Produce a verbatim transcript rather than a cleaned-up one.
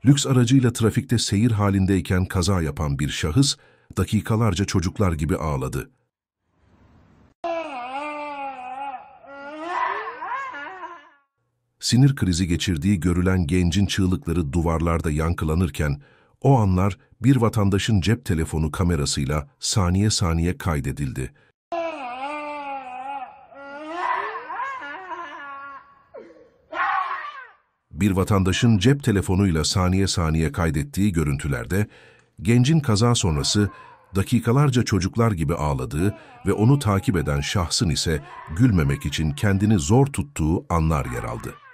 Lüks aracıyla trafikte seyir halindeyken kaza yapan bir şahıs, dakikalarca çocuklar gibi ağladı. Sinir krizi geçirdiği görülen gencin çığlıkları duvarlarda yankılanırken, o anlar bir vatandaşın cep telefonu kamerasıyla saniye saniye kaydedildi. Bir vatandaşın cep telefonuyla saniye saniye kaydettiği görüntülerde, gencin kaza sonrası dakikalarca çocuklar gibi ağladığı ve onu takip eden şahsın ise gülmemek için kendini zor tuttuğu anlar yer aldı.